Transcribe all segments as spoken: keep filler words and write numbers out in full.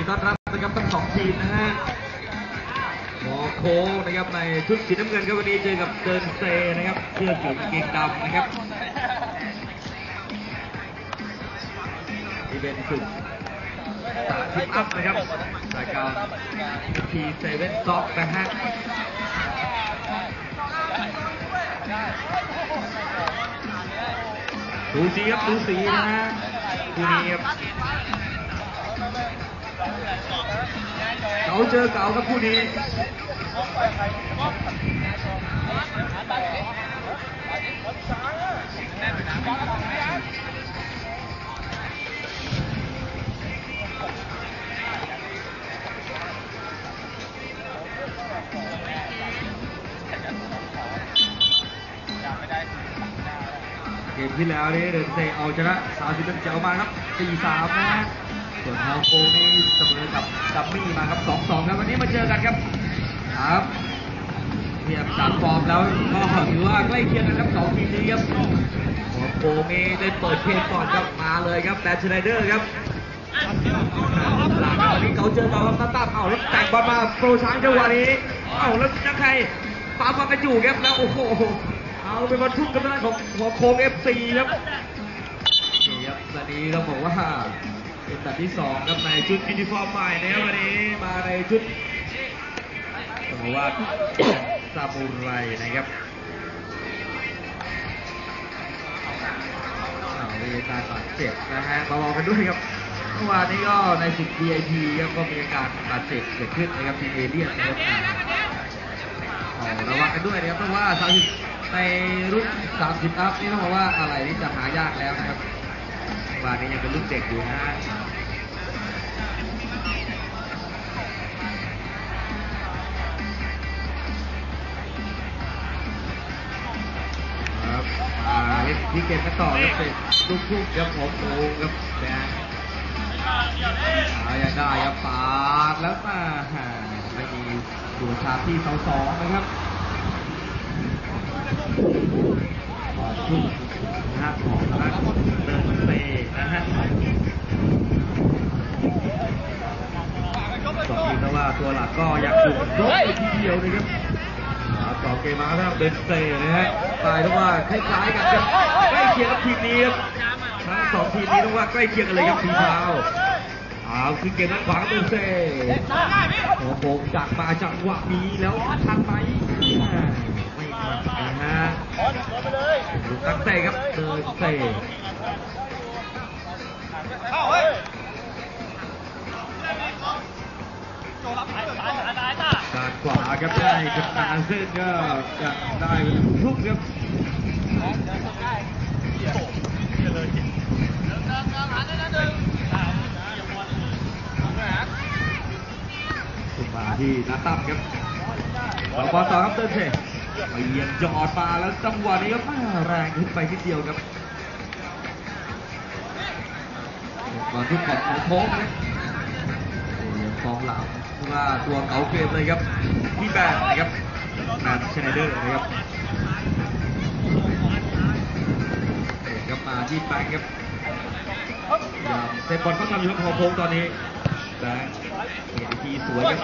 ต้อนรับนะครับทั้งสองทีมนะฮะหมอโค้งนะครับในชุดสีน้ำเงินครับวันนี้เจอกับเดินเซนะครับเสื้อเขียวกางเกงดำนะครับที่เป็นสุดสามสิบอัพนะครับรายการทีเซเว่นซ็อกนะฮะดูสีครับดูสีนะฮะคู่นี้ครับเก๋าเจอเก๋าครับคู่นี้เกมที่แล้วนี่เดินเซเอาชนะสาวสิบเจ๋วมาครับ สี่สาม นะฮะส่วนเฮาโฟนี่เสมอกับดัมมี่มาครับ สองสอง ครับวันนี้มาเจอกันครับครับเทียบจากฟอร์มแล้วก็ถือว่าใกล้เคียงกันครับสองทีมนี้ครับเฮาโฟนี่ได้เปิดเกมก่อนครับมาเลยครับแดนชไนเดอร์ครับหลังวันนี้เขาเจอกับตั้มตั้มเอาแล้วแต่งบอลมาโปรช้างจังหวะนี้เอาแล้วนักใครปาบอลกันอยู่ครับแล้วโอ้โหเอาเป็นบอลทุ่มกันด้านของหัวโค้ง เอฟ ซี ครับนี่ครับวันนี้เราบอกว่าเป็นแบบที่สองครับในชุดยูนิฟอร์มใหม่นะครับวันนี้มาในชุดต้องบอกว่าซามูไรนะครับมีการบาดเจ็บนะฮะมาบอกกันด้วยครับเมื่อวานนี้ก็ในศึก วี ไอ พี ครับก็มีอาการบาดเจ็บเกิดขึ้นนะครับทีมเอเลียนนะครับระวังกันด้วยนะครับเพราะว่าสามสิบในรุ่นสามสิบอัพนี่ต้องบอกว่าอะไรนี่จะหายากแล้วนะครับวันนี้ยังเป็นรุ่นเด็กอยู่นะฮะครับอ่าเล่นที่เกมกันต่อครับเป็นลูกทุ่งครับผมโอ้ครับแดงเอาอย่างได้ครับปาดแล้วมาไม่มีดูชาที่เสาสองนะครับชุดหน้าของนักเดินเตะนะฮะสองทีมแต่ว่าตัวหลักก็ยังถูกยกไปทีเดียวเลยครับต่อเกมมาครับเดินเตะนะฮะตายต้องว่าคล้ายๆกันครับใกล้เคียงกับทีมนี้ครับทั้งสองทีมนี้ต้องว่าใกล้เคียงกันเลยครับทีมเท้าเอาคือเกมนั้นขวางเดินเตะโอ้โหจากมาจังหวะนี้แล้วทันไหมไม่ทันนะฮะลูกตั้งเตะครับเดินเตะการขวาครับได้กับนาเส้นก็จะได้ทุกครับสุมาที่นาตั้มครับต่อบอลต่อครับเดินเตะไปเยียนจอดมาแล้วจังหวะนี้ก็มาแรงขึ้นไปนิดเดียวครับบอลที่ขอบของโค้งนะกองหลังว่าตัวเก๋าเกมเลยครับที่แบนนะครับแบนชไนเดอร์นะครับเก็มาที่แบงครับเซฟบอลเขาทำอยู่ที่ของโค้งตอนนี้แบงเห็นทีสวยครับ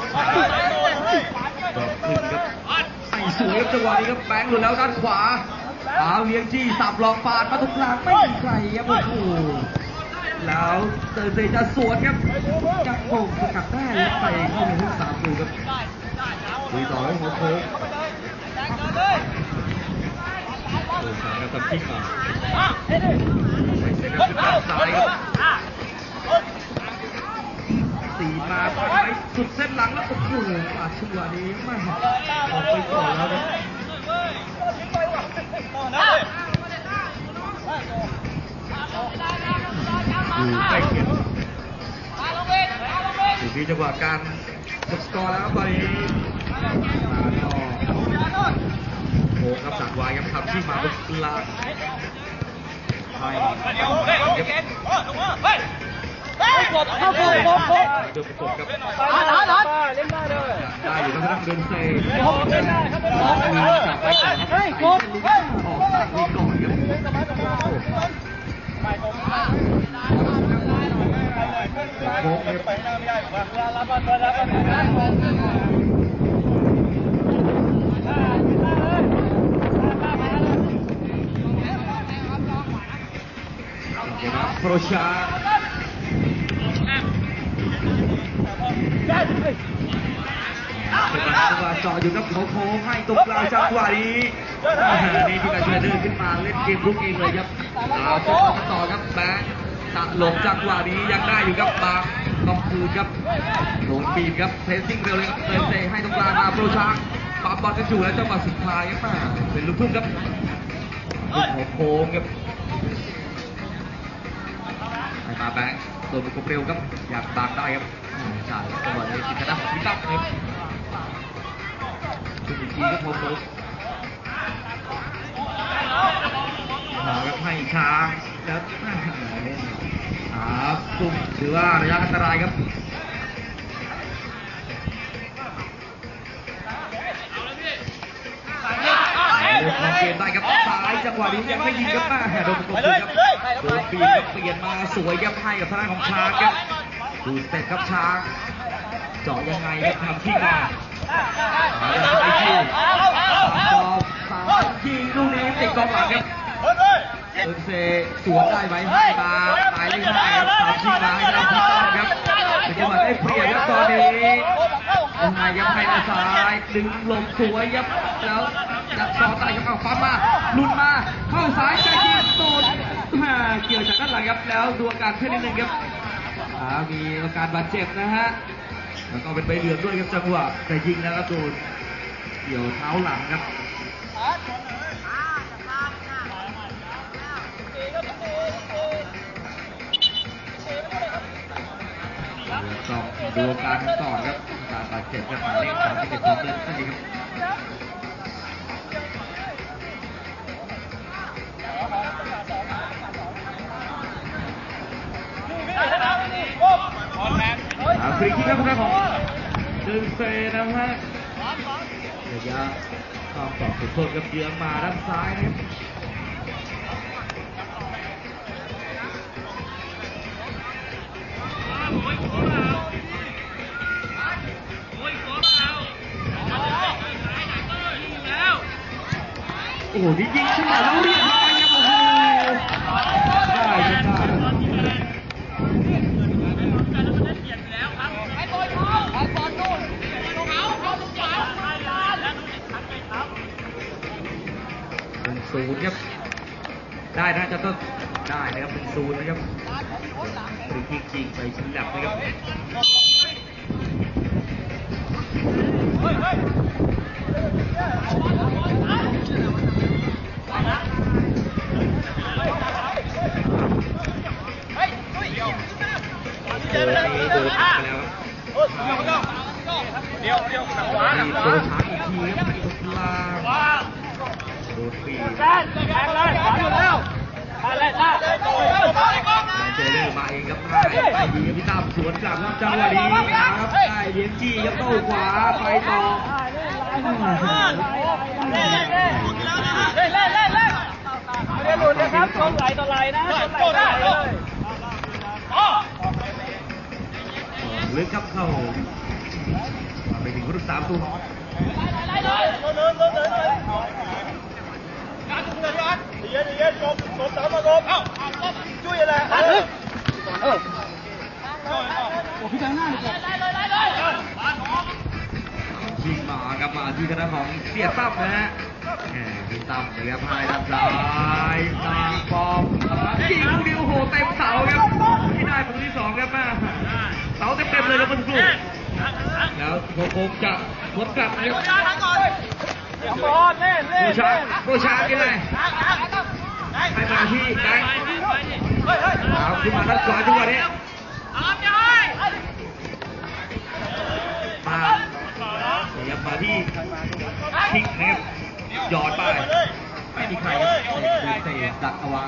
ดอกขึ้นครับไอ้สวยครับจังหวะนี้ครับแบงหลุดแล้วด้านขวาเอาเลี้ยงจี้สับหลอกปาดมาตรงกลางไม่มีใครครับโอ้โหแล้วเตอร์เซจะสวนครับจับโป่งสกัดได้แล้วไปเข้าในทุกสามตูครับลุยต่อให้หัวโค้งโอ้สามกับตับทิ้งมาไปเซ็นกับสุดด้านซ้ายครับตีมาไปสุดเส้นหลังแล้วโอ้โหอาชัวนี้ไม่ออกไปก่อนแล้วครับอยู่ใกล้เคียงอยู่ที่จังหวะการกดสกอร์แล้วตอนนี้มาก็โค้งครับดักไว้ครับทำที่มาบนกลางให้เข้ามาครับเดินประกบครับได้อยู่ครับเดินเซออกจากไปก่อนครับออกจากไปก่อนครับโค้งครับ โปรชาจังหวะเจาะอยู่กับโค้งให้ตรงกลางจังหวะนี้นี่ที่การเดินขึ้นมาเล่นเกมลุกเองเลยครับเอาเซตต่อครับแบงค์ตะลงจังหวะนี้ยังได้อยู่ครับบางต้องคืนครับโดนบีบครับเพรสซิ่งเร็วเลยครับเติมเตะให้ตรงกลางมาโปรชาปาบอลกันอยู่แล้วจังหวะสุดท้ายครับเป็นลูกทุ่งครับโค้งครับไอ้ตาแบงค์โดนบุกเร็วครับอยากตามได้ครับใช่จังหวะนี้ติดกันนะพิทักษ์ครับคุณอีกทีก็พบปุ๊บหาครับให้ช้างแล้วครับซุ่มถือว่าระยะอันตรายครับเดินเข้าเกมได้ครับซ้ายจังหวะนี้ยังไม่ยิงครับมาโดนประกบครับโดนปีกเปลี่ยนมาสวยครับให้กับทางด้านของช้างครับดูสเต็ปครับช้างเจาะยังไงครับทำที่มาไอคิวจอบสายยิงลูกนี้ติดกองหลังครับเอิร์นเซสวนได้ไหมให้มาตายไม่ได้ครับทำที่มาให้ได้ที่ต้องครับเป็นจังหวะได้เปรียบครับตอนนี้ยังไงครับให้มาซ้ายดึงลงสวยครับแล้วจับต่อใต้ครับเอาปั๊มมาลุนมาเข้าซ้ายใจยิงโดนเกี่ยวจากด้านหลังครับแล้วดูอาการขึ้นนิดนึงครับมีอาการบาดเจ็บนะฮะแล้วก็เป็นใบเหลืองด้วยครับจังหวะแต่ยิงแล้วก็โดนเกี่ยวเท้าหลังครับต้องดูอาการต่อครับการบาดเจ็บกับหมายเลขสามที่เป็นตัวเลือกนี่ครับฟรีคิกครับทางของเดินเซนะฮะระยะข้ามต่อสุดโทษกับเยื้องมาด้านซ้ายนะครับโอ้โหนี่ยิงขึ้นมาแล้วเรียบร้อยครับโอ้โหได้ครับเป็นศูนย์ครับได้น่าจะต้องได้นะครับเป็นศูนย์นะครับฟรีคิกจริงไปชิงดับนะครับเจอนี้โดนไปแล้วเดี๋ยวเดี๋ยวขวาโดนช้างอีกทีครับอีกลาโดนปีแข่งเลยขวาอยู่แล้วได้ได้เจอเลยมาเองครับไปดีครับพี่ตั้มสวนกลับครับจังหวะนี้ครับได้เลี้ยงจี้ครับโต้ขวาไปต่อเล่นเล่นเล่นเล่นเล่นเล่นเล่นเล่นหลุดนะครับชนไหลต่อไหลนะชนไหลเลยลึกครับเข้าไปถึงรุ่นสามตัวเย็นเย็นจบจบสามมาจบเอ้าช่วยอะไรเออเออโอ้พี่จังหน้าเลยยิงมากับมาที่คณะของเสียตั้มนะฮะพี่ตั้มเลยครับพายด้านซ้ายตางฟอมยิงลูกเดียวโหเต็มเสาครับที่ได้ประตูที่สองครับมาเสาเต็มเต็มเลยครับเพื่อนๆแล้วโคมจะทดกลับนะครับโปรชาโปรชายังไงให้มาที่แบงค์เอาขึ้นมาด้านขวาจังหวะนี้มาเดี๋ยวมาที่คิกนะครับหยอดไปไม่มีใครครับเตะดักเอาวาง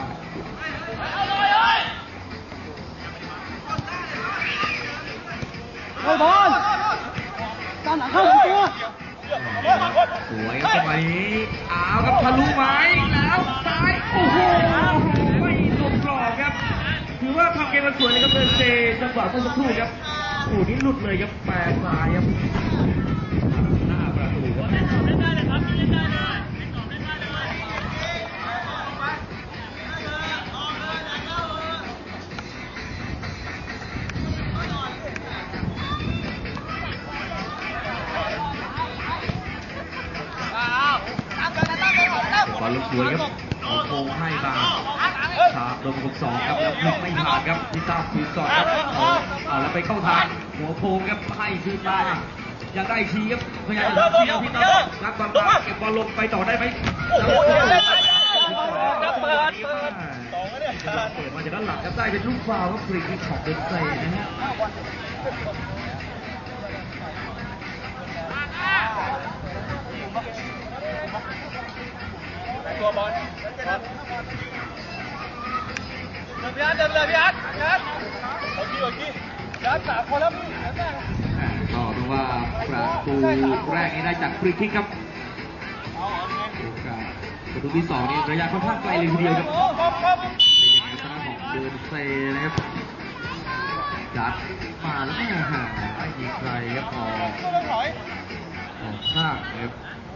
เฮ้ยบอลด้านหลังเข้าตัวสวยครับจังหวะนี้อ้าวครับทะลุไม้แล้วซ้ายโอ้โหไม่หลบหลอกครับถือว่าทำเกมมันสวยเลยครับเดินเซจังหวะเมื่อสักครู่ครับโอ้นี่หลุดเลยครับแปรซ้ายครับหน้าประตูครับเล่นได้เลยครับเล่นได้เลยเล่นต่อเล่นได้เลยบอลลูกสวยครับโค้งให้มาชาโดนประกบสองครับแล้วยิงไม่ผ่านครับพิต้าคืนก่อนครับเอาแล้วไปเข้าทางหัวโค้งครับให้คืนมาอยากได้ทีครับพยายามจะเสียพิต้ารับบอลมาเก็บบอลลงไปต่อได้ไหมแล้วเปิดเปิดเปิดมาจากด้านหลังครับได้เป็นลูกฟาวล์ครับฟรีคิกของเดนเซ่นะฮะตัวบอลพี่อาร์ตเดินเลยพี่อาร์ตพี่อาร์ตโอเคโอเคพี่อาร์ตสามคนแล้วพี่ก็ดูว่าประตูแรกนี้ได้จากฟรีคิกครับประตูที่สองนี่ระยะค่อนข้างไกลเลยทีเดียวครับเป็นยังไงตาของเดินเซนะครับจัดมาแล้วหายิงไกลครับออกออกข้างครับ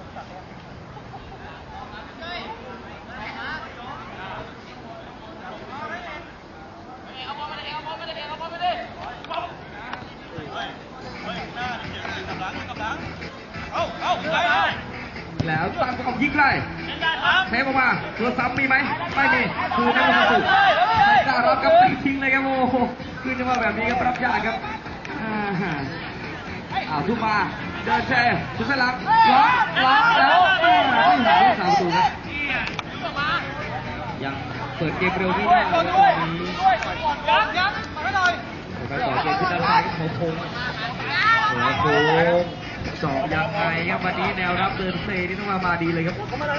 แล้วตามประกอบยิงไกลเซฟออกมาตัวซ้ำมีไหมไม่มีคือนักบอลสุดกล้ารับกับตีทิ้งเลยครับโอ้โหคือจังหวะแบบนี้ครับรับยากครับอ้าวทุกมาเดินเซทุกสลับล็อกล็อกแล้วไม่หาลูกสาวประตูครับยังเปิดเกมเร็วไม่ได้เลยตอนนี้ไปต่อเกมที่ด้านซ้ายของพงษ์โอ้โหสองยังไงครับวันนี้แนวรับเดินเซนี่ต้องมามาดีเลยครับ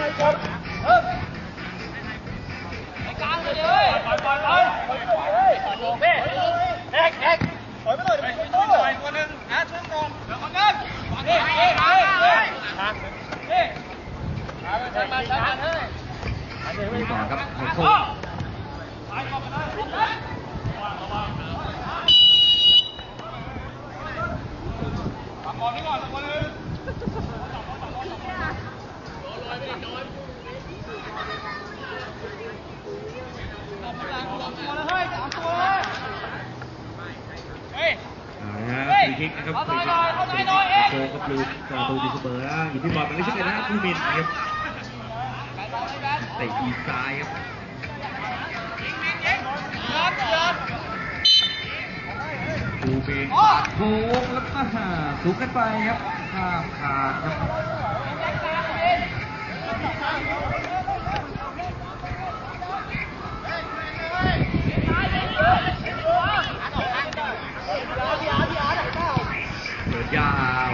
ไอ้กลางเลยเลยปล่อยปล่อยปล่อยเบ้เอ็กเอ็กปล่อยไปเลยไปตัวหน่อยตัวหนึ่งนะช่วยก่อนเดี๋ยวคนนึงเฮ้เฮ้เฮ้เฮ้เฮ้ชันมาชันมาเฮ้มีต่อครับของพงษ์ก่อนนี่ก่อนคนนึงฟรีคิกนะครับฟรีคิกโค้งกับลูกประตูดีเสมอนะอยู่ที่บอลมันไม่ใช่นะคูมินครับเตะอีซ้ายครับคูมินโค้งแล้วก็สูงขึ้นไปครับข้ามคานครับเปิดยาว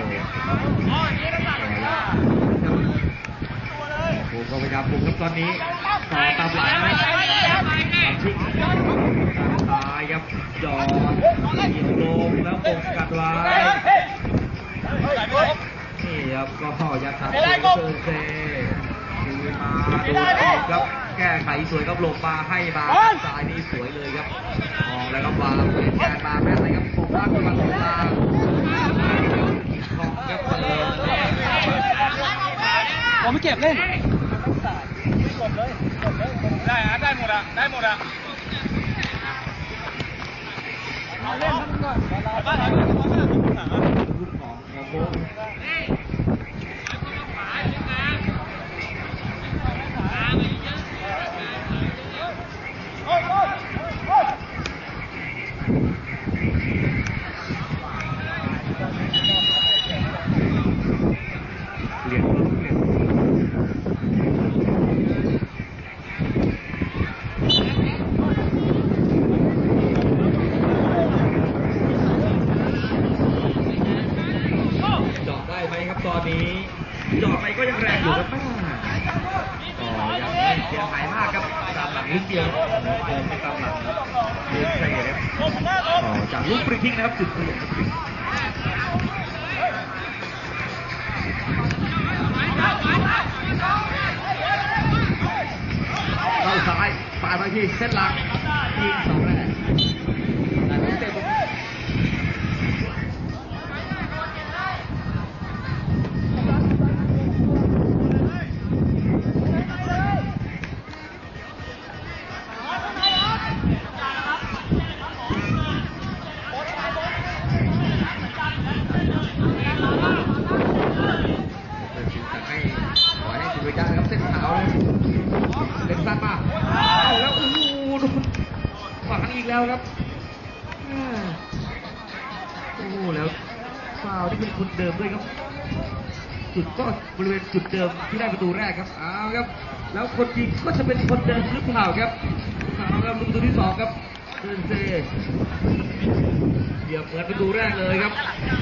ผมก็พยายามปลุกครับตอนนี้ต่อตามหลังนะตัดทิ้งซ้ายครับจอดยิงลงแล้วปงกัดไว้นี่ครับก็ยัดทับเซอร์เซดูมาดูอีกครับแก้ไขสวยครับลงมาให้มาซ้ายนี่สวยเลยครับมองแล้วก็วางเปลี่ยนแกนมาแม่เลยครับผมว่าคุณมาตรงกลางของครับเปิดผมไม่เก็บเล่นได้อะได้หมดอะได้หมดอะเล่นทั้งก่อนบ้านไหนลูกของของโค้งเรียนเรียนจอดได้ไหมครับตอนนี้จอดไปก็ยังแรงอยู่ครับก็ยังไม่เสียหายมากครับตามหลังนิดเดียวเดินไปตามหลังเดินเซ่ครับจากลูกฟรีคิกนะครับจุดเปลี่ยนเข้าซ้ายปาดไปที่เส้นหลังยิงเสาแรกโอ้แล้วฟาวที่เป็นคนเดิมด้วยครับจุดก็บริเวณจุดเดิมที่ได้ประตูแรกครับเอาครับแล้วคนยิงก็จะเป็นคนเดิมหรือเปล่าครับเอาครับประตูที่สองครับเดินเซเหยียบเหมือนประตูแรกเลยครับ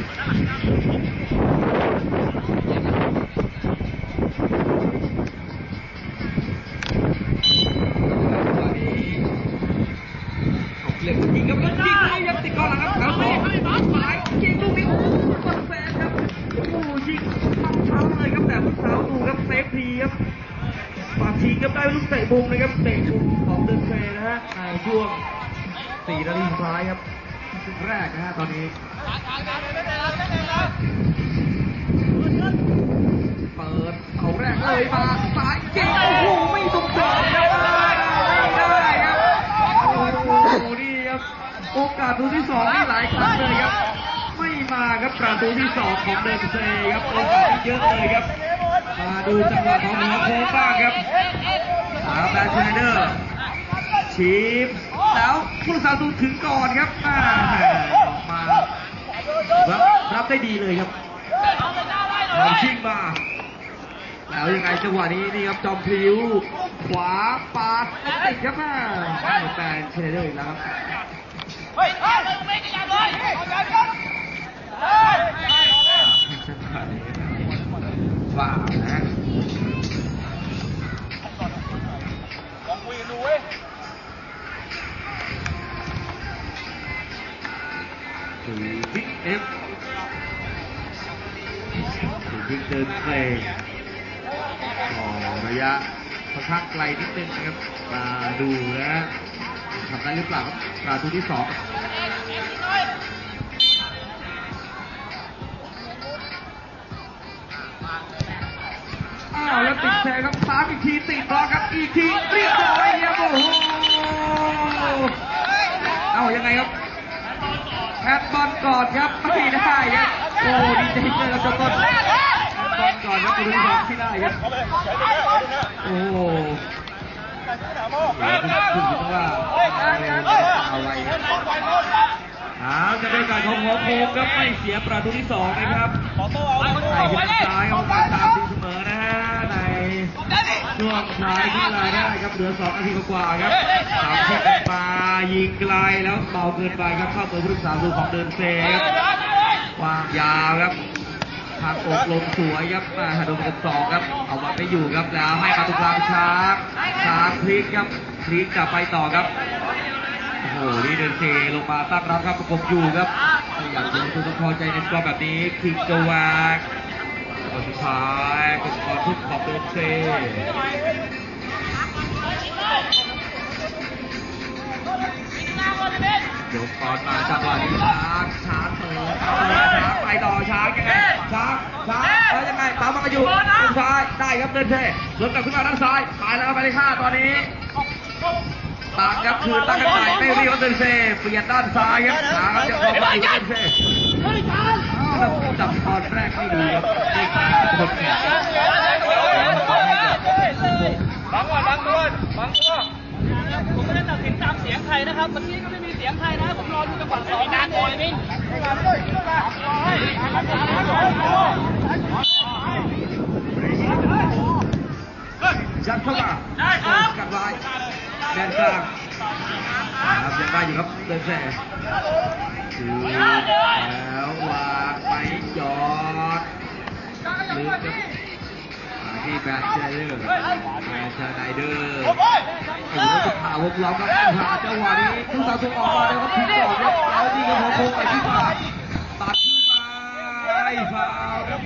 เล็กยิงครับยิงเลยครับติดกองหลังครับเอาต่อสายยิงลูกนี้กดแฟนครับโอ้โหยิงเข้าเท้าเลยครับแต่ผู้สาวดูครับเซฟทีครับปาทีครับได้ลูกเตะมุมนะครับเตะมุมของเดินเซนะฮะในช่วงสี่นาทีสุดท้ายครับชุดแรกนะฮะตอนนี้เปิดเอาแรกเลยมาสายยิงโอ้โหไม่ตรงจังครับไม่ได้ครับโอ้โหนี่ครับโอกาสประตูที่สองนี่หลายครั้งเลยครับไม่มาครับประตูที่สองของเดินเซครับโอกาสเยอะเลยครับมาดูจังหวะของหัวโค้งบ้างครับอาแบนชไนเดอร์ชีฟแล้วผู้สาวตูถึงก่อนครับมาออกมารับรับได้ดีเลยครับทำชิงมาแล้วยังไงจังหวะนี้นี่ครับจอมพลิ้วขวาปาดติดครับแม่แบนชไนเดอร์อีกแล้วครับเฮ้ยไม่ขยับเลยว้าวนะลองคุยกันดูเว้ยถือบิ๊กเอฟถือบิ๊กเดินเพลย์ต่อระยะค่อนข้างไกลนิดนึงนะครับมาดูนะทำได้หรือเปล่าครับประตูที่สองอ้าวแล้วติดแชร์ครับสามอีกทีติดบอลครับอีกทีเรียบร้อยครับโอ้โหเอายังไงครับแพทบอลก่อนครับไม่ได้ครับโอ้ดีใจเจอกับต้นแพทบอลก่อนครับคุณผู้ชมที่ได้ครับโอ้คุณคิดว่าเอาไว้อ้าวจะได้การของหัวโค้งครับไม่เสียประตูที่สองนะครับใส่ขึ้นซ้ายเอามาตามตีเสมอนะฮะในช่วงท้ายที่รายได้ครับเหลือสองนาทีกว่าครับสามเข้ามายิงไกลแล้วเบาเกินไปครับเข้าตัวผู้รักษาประตูของเดินเซครับวางยาวครับทางอกลงสวยครับมาโดนกับสองครับเอามาไม่อยู่ครับแล้วให้มาตรงกลางช้างช้างพลิกครับพลิกกลับไปต่อครับโอ้โหนี่เดินเซลงมาตั้งรับครับประกบอยู่ครับอยากจะดูต้องพอใจในสกอร์แบบนี้คิงจะวางคนสุดท้ายเป็นสกอร์ทุกของเดินเซเดี๋ยวก่อนมาจังหวะนี้ช้างช้างเปิดช้างไปต่อช้างยังไงช้างช้างแล้วยังไงตามมาอยู่สุดท้ายได้ครับเดินเซสวนกลับขึ้นมาด้านซ้ายไปแล้วไปเลยค่ะตอนนี้ต่างครับคือตั้งกันใหม่ไม่รีบเดินเซเปลี่ยนด้านซ้ายครับช้างจะเข้าไปอยู่เดินเซจับตอนแรกไม่ดีครับเด็กคนแก่บังก่อนบังก่อนบังก่อนผมไม่ได้ตัดสินตามเสียงใครนะครับเมื่อกี้ก็ไม่มีเสียงใครนะผมรอดูจังหวะสองนานโอยมิ้งยัดเข้ามากัดไว้แดนกลางครับยังได้อยู่ครับเดินแส่คือแล้ววางไปจอดลืมครับที่แบนเชเดอร์แบนชไนเดอร์โอ้โหจะผ่าวงล้อมครับผ่าจังหวะนี้ทุกสาวส่งออกมาเลยครับทิ้งก่อนครับแล้วดีกับหัวโค้งไปที่ผ่าตัดขึ้นมาไอ้ฟาวครับ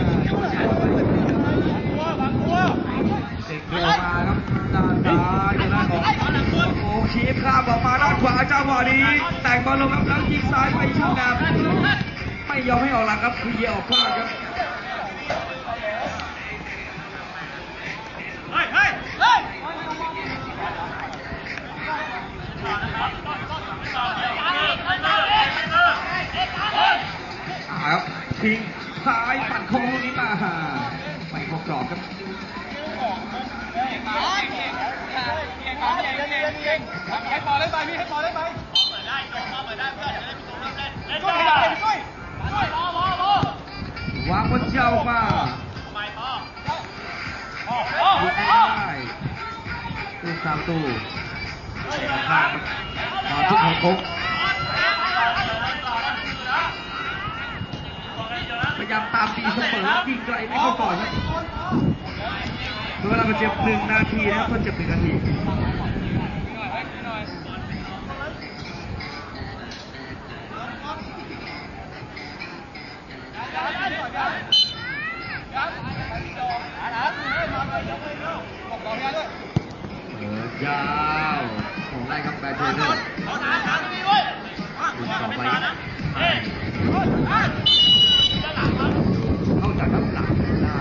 เด็กโผล่มาครับด้านซ้ายด้านของโอ้ชีฟข้ามออกมาด้านขวาจังหวะนี้แต่งบอลลงครับแล้วยิงซ้ายไปช่องน้ำไม่ยอมให้ออกหลังครับคือเยียออกข้างครับครับทิ้งซ้ายปั่นโค้งลูกนี้มาไปเข้ากรอบครับให้ต่อได้ไปพี่ให้ต่อได้ไปเปิดได้เปิดได้เพื่อนจะได้ประตูเริ่มเล่นวางบนเจ้ามาดูไม่ได้ตู้สามตู้ข้างมาทุกของคงพยายามตามตีเสมอยิงไกลไม่เข้าก่อนครับเวลาบาดเจ็บหนึ่งนาทีนะครับคนเจ็บหนึ่งนาทียาวของไล่ครับแบทเทอร์เนอร์ต่อไปเข้าจากด้านหลังได้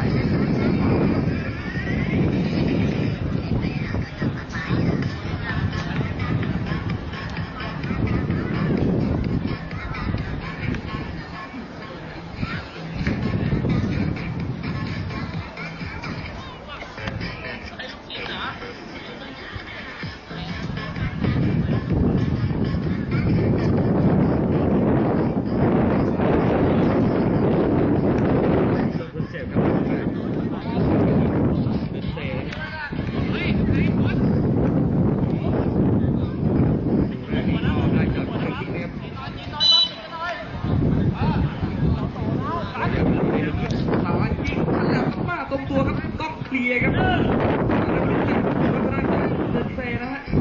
ตรงตัวครับต้องเคลียร์ครับเดินเซนะฮะ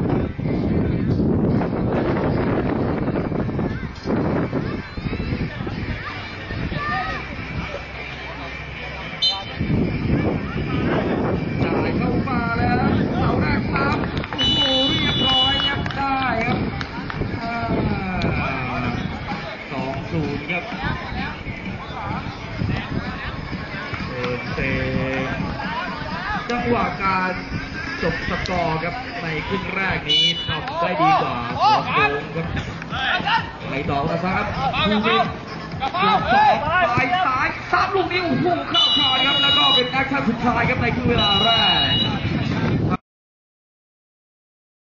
จ่ายเข้ามาแล้วเสาแรกซ้ำโอ้โหเรียบร้อยยับได้ครับสองศูนย์ครับจังหวะการจบสกอร์ครับในครึ่งแรกนี้ทำได้ดีกว่าหัวโค้งครับไปต่อนะครับดูดิเกือบสองปลายซ้ายสามลูกนี้โอ้โหเข้าขาดครับแล้วก็เป็นแอคชั่นสุดท้ายครับในครึ่งเวลาแรก